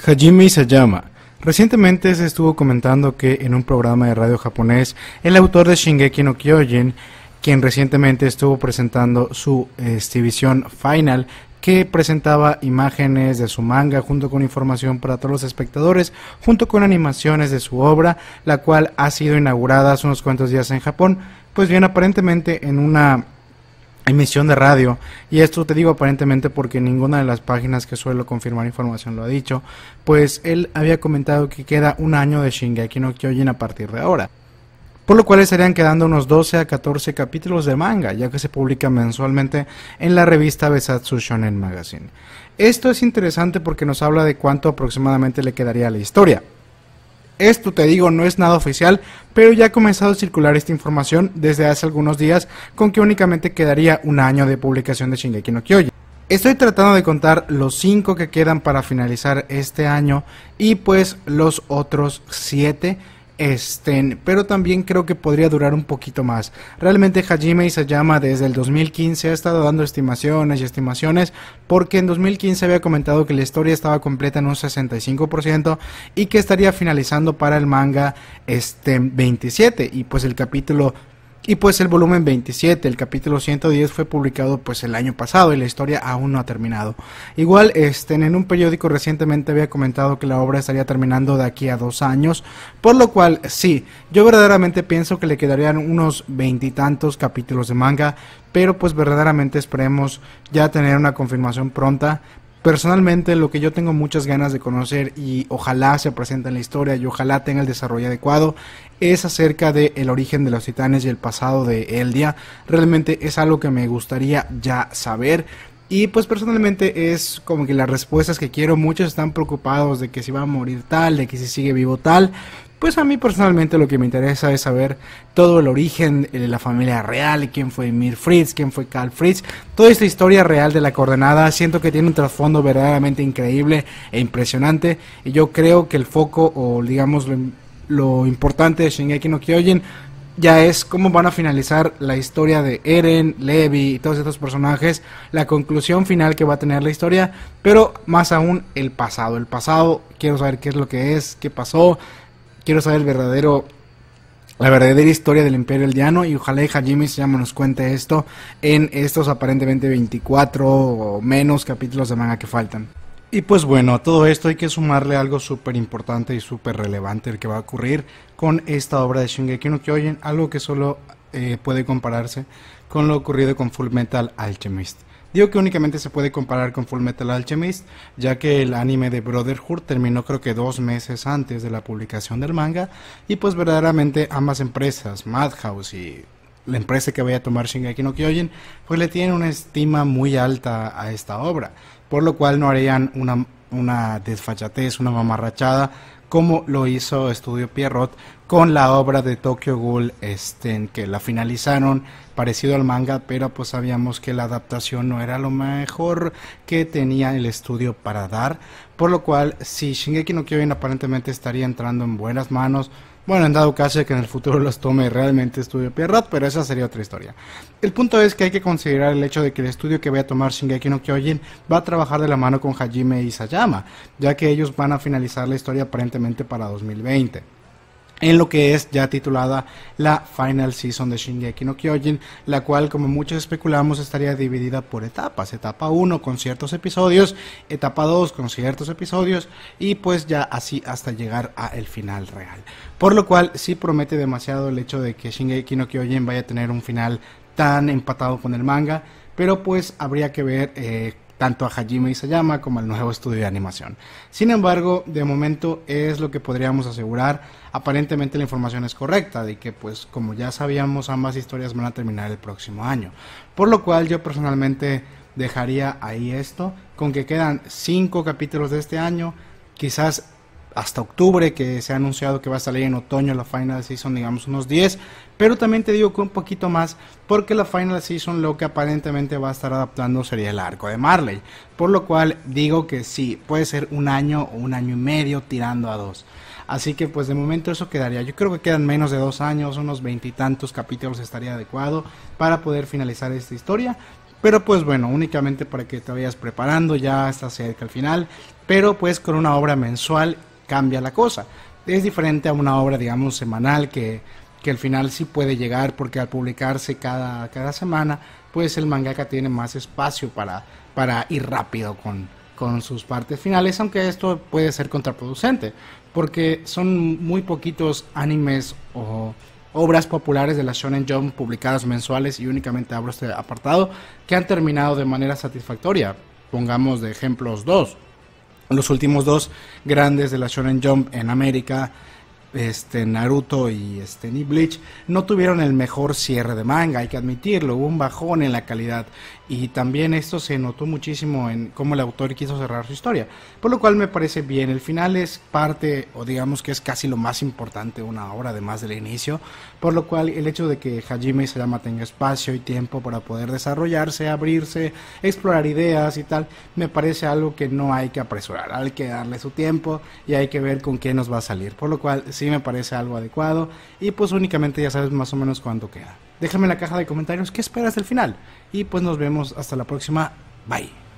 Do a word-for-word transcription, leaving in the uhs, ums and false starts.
Hajime Isayama. Recientemente se estuvo comentando que en un programa de radio japonés, el autor de Shingeki no Kyojin, quien recientemente estuvo presentando su exhibición final, que presentaba imágenes de su manga junto con información para todos los espectadores, junto con animaciones de su obra, la cual ha sido inaugurada hace unos cuantos días en Japón, pues bien, aparentemente en una emisión de radio, y esto te digo aparentemente porque ninguna de las páginas que suelo confirmar información lo ha dicho, pues él había comentado que queda un año de Shingeki no Kyojin a partir de ahora, por lo cual estarían quedando unos doce a catorce capítulos de manga, ya que se publica mensualmente en la revista Besatsu Shonen Magazine. Esto es interesante porque nos habla de cuánto aproximadamente le quedaría a la historia. Esto, te digo, no es nada oficial, pero ya ha comenzado a circular esta información desde hace algunos días, con que únicamente quedaría un año de publicación de Shingeki no Kyojin. Estoy tratando de contar los cinco que quedan para finalizar este año y pues los otros siete estén, pero también creo que podría durar un poquito más. Realmente Hajime Isayama desde el dos mil quince ha estado dando estimaciones y estimaciones, porque en dos mil quince había comentado que la historia estaba completa en un sesenta y cinco por ciento y que estaría finalizando para el manga este veintisiete, y pues el capítulo Y pues el volumen veintisiete, el capítulo ciento diez, fue publicado pues el año pasado y la historia aún no ha terminado. Igual este, en un periódico recientemente había comentado que la obra estaría terminando de aquí a dos años, por lo cual sí, yo verdaderamente pienso que le quedarían unos veintitantos capítulos de manga, pero pues verdaderamente esperemos ya tener una confirmación pronta. Personalmente, lo que yo tengo muchas ganas de conocer y ojalá se presente en la historia y ojalá tenga el desarrollo adecuado es acerca del origen de los titanes y el pasado de Eldia. Realmente es algo que me gustaría ya saber. Y pues personalmente es como que las respuestas que quiero. Muchos están preocupados de que si va a morir tal, de que si sigue vivo tal. Pues a mí personalmente lo que me interesa es saber todo el origen de la familia real, quién fue Mir Fritz, quién fue Karl Fritz, toda esta historia real de la coordenada. Siento que tiene un trasfondo verdaderamente increíble e impresionante, y yo creo que el foco, o digamos lo, lo importante de Shingeki no Kyojin ya es cómo van a finalizar la historia de Eren, Levi y todos estos personajes, la conclusión final que va a tener la historia, pero más aún el pasado. El pasado, quiero saber qué es lo que es, qué pasó. Quiero saber el verdadero, la verdadera historia del Imperio Eldiano, y ojalá Hajime Isayama nos cuente esto en estos aparentemente veinticuatro o menos capítulos de manga que faltan. Y pues bueno, a todo esto hay que sumarle algo súper importante y súper relevante el que va a ocurrir con esta obra de Shingeki no Kyojin, algo que solo eh, puede compararse con lo ocurrido con Fullmetal Alchemist. Digo que únicamente se puede comparar con Fullmetal Alchemist, ya que el anime de Brotherhood terminó creo que dos meses antes de la publicación del manga, y pues verdaderamente ambas empresas, Madhouse y la empresa que vaya a tomar Shingeki no Kyojin, pues le tienen una estima muy alta a esta obra, por lo cual no harían una, una desfachatez, una mamarrachada, como lo hizo Estudio Pierrot con la obra de Tokyo Ghoul, este, que la finalizaron parecido al manga, pero pues sabíamos que la adaptación no era lo mejor que tenía el estudio para dar, por lo cual si Shingeki no Kyojin aparentemente estaría entrando en buenas manos. Bueno, en dado caso de que en el futuro los tome realmente Estudio Pierrot, pero esa sería otra historia. El punto es que hay que considerar el hecho de que el estudio que vaya a tomar Shingeki no Kyojin va a trabajar de la mano con Hajime Isayama, ya que ellos van a finalizar la historia aparentemente para dos mil veinte. En lo que es ya titulada la Final Season de Shingeki no Kyojin, la cual, como muchos especulamos, estaría dividida por etapas. Etapa uno con ciertos episodios, etapa dos con ciertos episodios, y pues ya así hasta llegar a el final real. Por lo cual sí promete demasiado el hecho de que Shingeki no Kyojin vaya a tener un final tan empatado con el manga, pero pues habría que ver eh, tanto a Hajime Isayama como al nuevo estudio de animación. Sin embargo, de momento es lo que podríamos asegurar. Aparentemente la información es correcta, de que pues como ya sabíamos, ambas historias van a terminar el próximo año, por lo cual yo personalmente dejaría ahí esto, con que quedan cinco capítulos de este año, quizás hasta octubre, que se ha anunciado que va a salir en otoño la Final Season, digamos unos diez, pero también te digo que un poquito más, porque la Final Season lo que aparentemente va a estar adaptando sería el arco de Marley, por lo cual digo que sí, puede ser un año o un año y medio tirando a dos. Así que pues de momento eso quedaría. Yo creo que quedan menos de dos años, unos veintitantos capítulos estaría adecuado para poder finalizar esta historia. Pero pues bueno, únicamente para que te vayas preparando, ya está cerca al final, pero pues con una obra mensual cambia la cosa. Es diferente a una obra, digamos, semanal que, que al final sí puede llegar, porque al publicarse cada, cada semana, pues el mangaka tiene más espacio para, para ir rápido con, con sus partes finales, aunque esto puede ser contraproducente, porque son muy poquitos animes o obras populares de la Shonen Jump publicadas mensuales, y únicamente abro este apartado, que han terminado de manera satisfactoria. Pongamos de ejemplos dos. Los últimos dos grandes de la Shonen Jump en América, este Naruto y este y Bleach, no tuvieron el mejor cierre de manga, hay que admitirlo, hubo un bajón en la calidad, y también esto se notó muchísimo en cómo el autor quiso cerrar su historia, por lo cual me parece bien. El final es parte, o digamos que es casi lo más importante de una obra, además del inicio, por lo cual el hecho de que Hajime Isayama tenga espacio y tiempo para poder desarrollarse, abrirse, explorar ideas y tal, me parece algo que no hay que apresurar, hay que darle su tiempo y hay que ver con qué nos va a salir, por lo cual sí me parece algo adecuado, y pues únicamente ya sabes más o menos cuánto queda. Déjame en la caja de comentarios qué esperas del final, y pues nos vemos hasta la próxima. Bye.